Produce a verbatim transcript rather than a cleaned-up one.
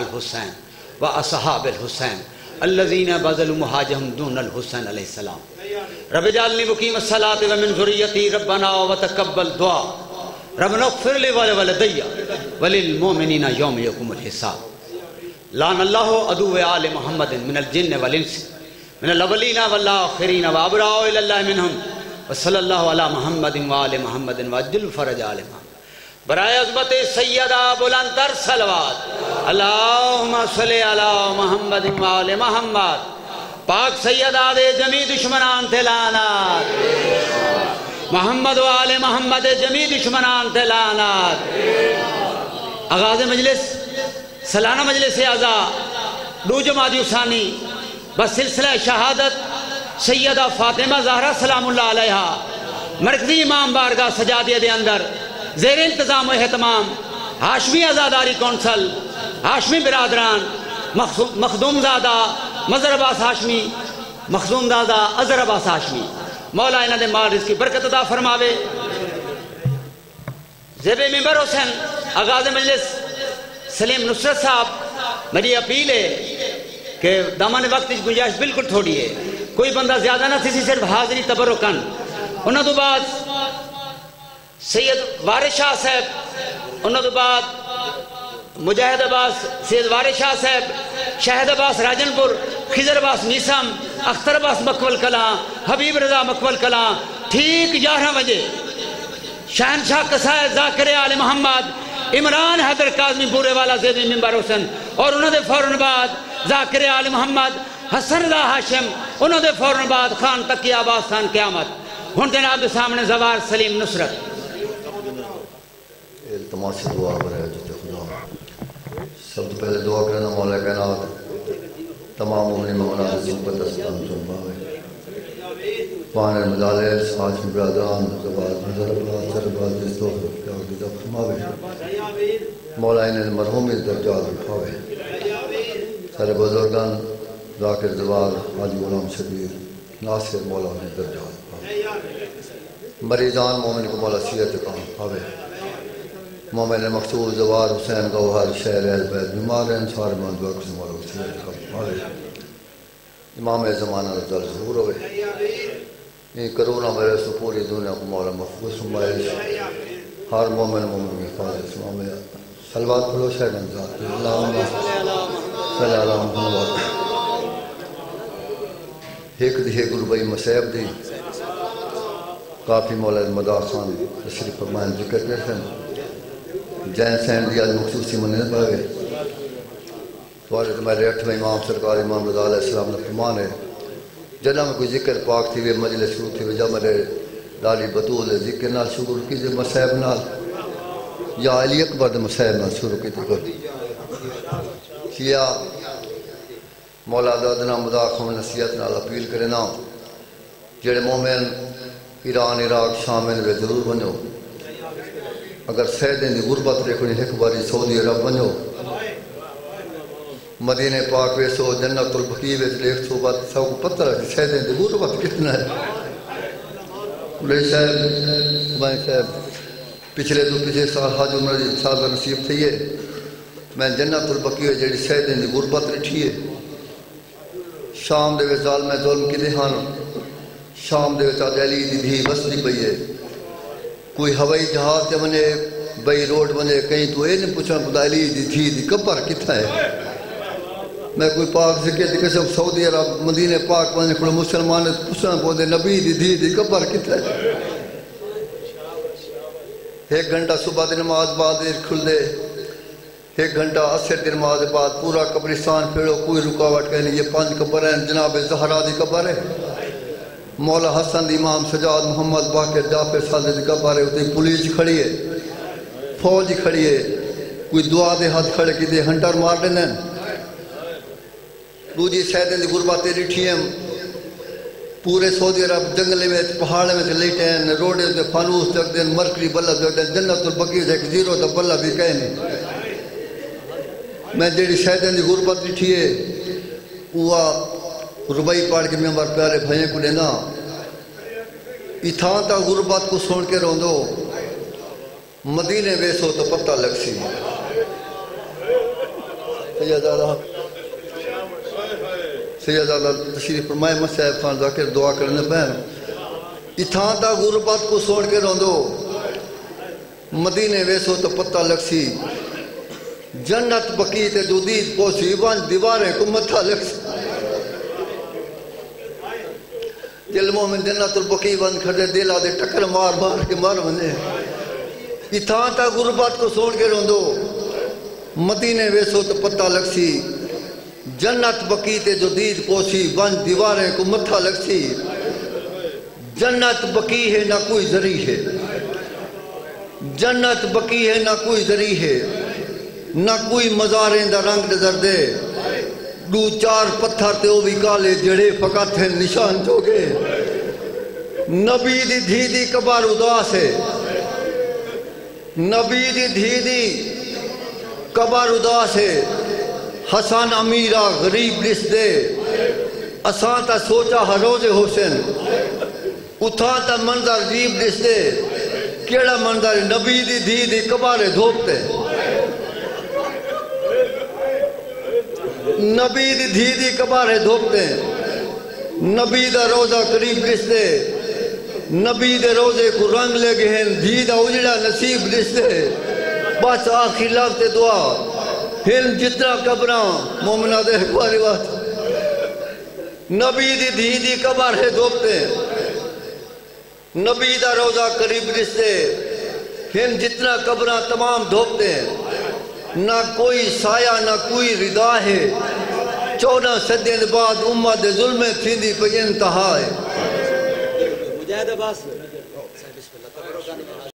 الحسین و اصحاب الحسین الذین بذلوا مہاجہم دون الحسین علیہ السلام رب اجعلنی مقیم الصلاۃ ومن ذریتی ربنا وتقبل دعا ربنا اغفر لی ولوالدی وللمؤمنین یوم یقوم الحساب لعن اللہ عدو آل محمد من الجن والانس من الاولین والآخرین وابرأ الی اللہ منہم وصلی اللہ علی محمد وآل محمد وعجل فرج آل محمد برائے عظمت سیدہ بلندر صلوات اللہم صلی علی محمد وآل محمد پاک سیدہ دے جمی دشمنان تے لعنات محمد وآل محمد جمی دشمنان تے لعنات آغاز مجلس سالانہ مجلس اعزا دو جمادی ثانی بس سلسلہ شہادت سیدہ فاطمہ زہرہ سلام اللہ علیہا مرکزی امام بارگاہ سجادیہ دے اندر زیر انتظام و اہتمام ہاشمی ازاداری کونسل ہاشمی برادران مخدوم زادہ مظہر عباس ہاشمی مخدوم زادہ اظہر عباس ہاشمی مولا انہ دے مال رزق کی برکت عطا فرماوے زیب ممبر حسین آغاز مجلس سلیم نصرت صاحب میری اپیل ہے کہ دامان وقت کی گنجائش بالکل تھوڑی ہے کوئی بندہ زیادہ نہ تھی صرف حاضری تبرکن انہوں تو بعد سید وارث شاہ صاحب انہوں تو بعد مجاہد عباس سید وارث شاہ صاحب شاہد عباس راجن پور خضر عباس میسم اختر عباس مکول کلاں حبیب رضا مکول کلاں ٹھیک گیارہ بجے شہنشاہ قصائد ذاکر آل محمد عمران حیدر کاظمی بورے والا زید ممبر حسن اور انہوں دے فوراً بعد ذاکر آل محمد حسن رضا ہاشم انہوں دے فوراً بعد خان تقی عباس خان قیامت ہن جناب سامنے زوار سلیم نصرت التماس سے دعا برائے جتے خدا سب تو پہلے دعا کرنا مولا کائنات تمام مومنین مولا زبت اسلام جنباوے پانے مدالے ساتھ برادران زباد نظر اللہ سرباد جس دو پیار کی دب فرماوے مولا انہیں مرحومی درجات اٹھاوے سارے بزرگان ذاکر زباد حاجی غلام شبیر ناصر مولا انہیں درجات پاوے مریضان مومن کو مولا سیرت کام پاوے مومن مقصود زوار حسین گوہر شہر اہل بیت بیمار ہیں سارے مندوہ کسی مولا سیرت کام پاوے امام زمانہ رضا ظہور ہوئے یہ کرونا میرے سے پوری دنیا کو مولا محفوظ سمائش ہر مومن مومن کی حفاظت امام صلوات پڑھو شہر ذات اللہم صلی اللہ محمد ایک دی ایک روپئی مسیب دی کافی مولا مدار خان تشریف فرمائیں ذکر کرتے ہیں جین سین دی آج مخصوصی منت پاوے توارے تمہارے اٹھویں امام سرکار امام رضا علیہ السلام نے فرمان ہے جنہ میں کوئی ذکر پاک تھی وے مجلس شروع تھی وے جا میرے لالی بطول ذکر نال شروع کی دے مسیب نال یا علی اکبر دے مسیب نال شروع کی دے کیا مولا دادنا مداخم نصیحت نال اپیل کرنا جڑے مومن ایران عراق شامل وے ضرور بنو اگر سیدیں دی غربت ریکھنی ایک باری سعودی عرب بنو مدینہ پاک ویسو جنت البقیع ویس لیک صحبت سب کو پتہ رہا کہ سیدیں دی غربت کتنا ہے علیہ صاحب بھائی صاحب پچھلے دو پچھلے سال حاج عمر صاحب کا نصیب تھی ہے میں جنت البقیع جڑی سیدیں دی غربت رکھی ہے شام دے ویس ظالم ظلم کی دہان شام دے ویس علی دی دھی بستی پئی ہے کوئی ہوائی جہاز تے بنے بئی روڈ بنے کہیں تو اے نہیں پوچھنا خدا علی دی دھی دی قبر کتھا ہے میں کوئی پاک ذکر دی قسم سعودی عرب مدینہ پاک بنے کھڑے مسلمان پوچھنا پودے نبی دی دھی دی قبر کتھا ہے ایک گھنٹہ صبح دی نماز بعد دیر کھل دے ایک گھنٹہ عصر دی نماز بعد پورا قبرستان پھیڑو کوئی رکاوٹ کہنے یہ پانچ قبر ہیں جناب زہرا دی قبر ہے مولا حسن دی امام سجاد محمد باقر جعفر صادق دی قبر ہے اتنی پولیس کھڑی ہے فوج کھڑی ہے کوئی دعا دے ہاتھ کھڑے کی دے ہنٹر مار دینے دوجی سیدیں دی غربات ریٹھی ہیں پورے سعودی عرب جنگلے میں پہاڑے میں سے لیٹے ہیں روڈے سے فانوس تک دیں مرکری بلہ تک دیں جنت البقیع سے ایک زیرو تک بلہ بھی کہنے میں جیڑی سیدیں دی غربت ریٹھی ہے وہ ربائی پاڑ کے ممبر پیارے بھائیں کو لینا اتھان تا غربت کو سن کے رون دو مدینے ویسو تو پتہ لگ سی سید آلہ سید آلہ تشریف فرمائے مسائب خان ذاکر دعا کرنے بہن اتھاں تا غربت کو سوڑ کے روندو مدینے ویسو تو پتہ لکسی جنت بکی تے جدید پوسی وان دیواریں کو متھا لکسی دل مومن جنت البقی وان کھڑے دلا دے ٹکر مار مار کے مار ونے اتھاں تا غربت کو سوڑ کے روندو مدینے ویسو تو پتہ لکسی جنت بکی تے جدید پوسی وان دیواریں کو متھا لکسی جنت بکی ہے نہ کوئی ذریع ہے جنت بکی ہے نہ کوئی ذریع ہے نہ کوئی مزاریں دا رنگ نظر دے دو چار پتھر تے او بھی کالے جڑے فقط ہیں نشان چوگے نبی دی دھی دی کبار اداس ہے نبی دی دھی دی کبار اداس ہے حسن امیرہ غریب لس دے اساں تا سوچا ہروز حسین اتھاں تا منظر عجیب لس دے کیڑا منظر نبی دی دھی دی کبارے دھوپتے نبی دی دھی دی کبارے دھوپتے نبی دا روزہ قریب لستے نبی دے روزے کو رنگ لے گئے دھی دا اجڑا نصیب لستے بس آخری لفظ دعا ہل جتنا قبران مومنہ دے اکباری بات نبی دی دھی دی کبارے دھوپتے نبی دا روزہ قریب رستے ہم جتنا قبران تمام دھوپتے ہیں نہ کوئی سایہ نہ کوئی ردا ہے چودہ صدیوں بعد امت ظلم تھیندی پہ انتہا ہے مجاہد عباس